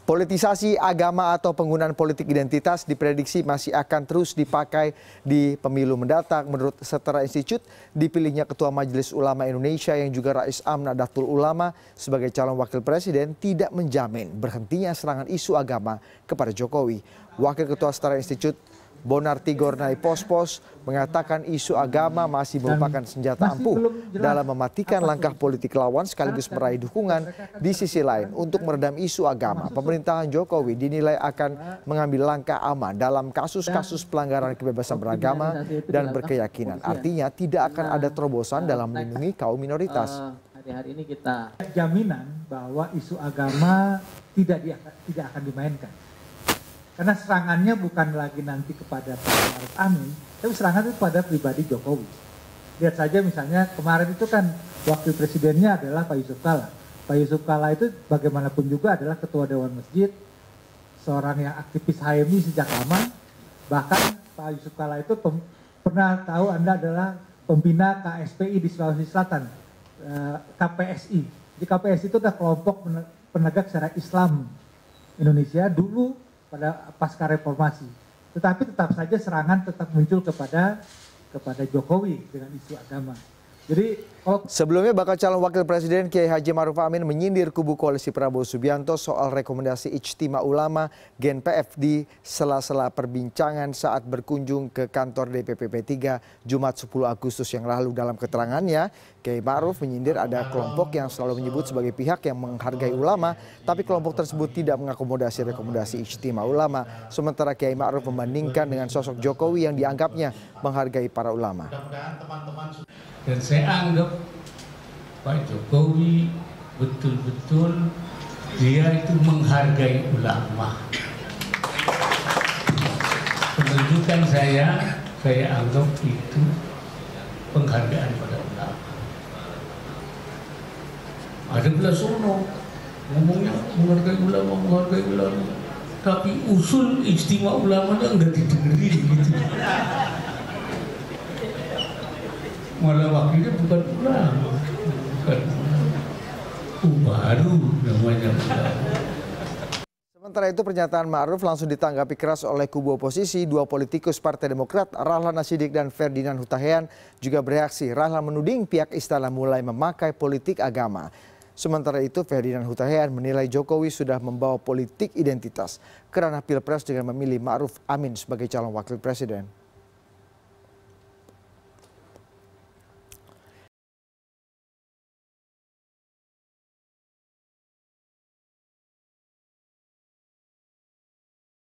Politisasi agama atau penggunaan politik identitas diprediksi masih akan terus dipakai di pemilu mendatang. Menurut Setara Institute, dipilihnya Ketua Majelis Ulama Indonesia yang juga Rais Am Nahdlatul Ulama sebagai calon wakil presiden tidak menjamin berhentinya serangan isu agama kepada Jokowi. Wakil Ketua Setara Institute Bonar Tigor Naipospos mengatakan isu agama masih merupakan senjata ampuh dalam mematikan langkah politik lawan sekaligus meraih dukungan. Di sisi lain, untuk meredam isu agama, pemerintahan Jokowi dinilai akan mengambil langkah aman dalam kasus-kasus pelanggaran kebebasan beragama dan berkeyakinan. Artinya tidak akan ada terobosan dalam melindungi kaum minoritas. Hari ini kita jaminan bahwa isu agama tidak akan dimainkan. Karena serangannya bukan lagi nanti kepada Pak Ma'ruf Amin, tapi serangan itu pada pribadi Jokowi. Lihat saja misalnya kemarin itu kan wakil presidennya adalah Pak Yusuf Kalla. Pak Yusuf Kalla itu bagaimanapun juga adalah ketua Dewan Masjid, seorang yang aktivis HMI sejak lama. Bahkan Pak Yusuf Kalla itu pernah tahu Anda adalah pembina KSPI di Sulawesi Selatan, KPSI. Di KPSI itu adalah kelompok penegak syariat Islam Indonesia dulu pada pasca reformasi, tetapi tetap saja serangan tetap muncul kepada Jokowi dengan isu agama. Jadi sebelumnya bakal calon wakil presiden Kiai Haji Ma'ruf Amin menyindir kubu koalisi Prabowo Subianto soal rekomendasi Ijtima Ulama GNPF di sela-sela perbincangan saat berkunjung ke kantor DPP P3 Jumat 10 Agustus yang lalu. Dalam keterangannya, Kiai Ma'ruf menyindir ada kelompok yang selalu menyebut sebagai pihak yang menghargai ulama, tapi kelompok tersebut tidak mengakomodasi rekomendasi Ijtima Ulama. Sementara Kiai Ma'ruf membandingkan dengan sosok Jokowi yang dianggapnya menghargai para ulama. Dan saya anggap Pak Jokowi betul-betul dia itu menghargai ulama. Penunjukan saya anggap itu penghargaan pada ulama. Ada belas sono ngomongnya menghargai ulama, tapi usul ijtima ulamanya enggak didengerin gitu. Malah wakilnya bukan ulama, baru namanya ulama. Sementara itu pernyataan Ma'ruf langsung ditanggapi keras oleh kubu oposisi. Dua politikus Partai Demokrat, Rahlan Nasidik dan Ferdinand Hutahian juga bereaksi. Rahlan menuding pihak istana mulai memakai politik agama. Sementara itu Ferdinand Hutahian menilai Jokowi sudah membawa politik identitas ke ranah Pilpres dengan memilih Ma'ruf Amin sebagai calon wakil presiden.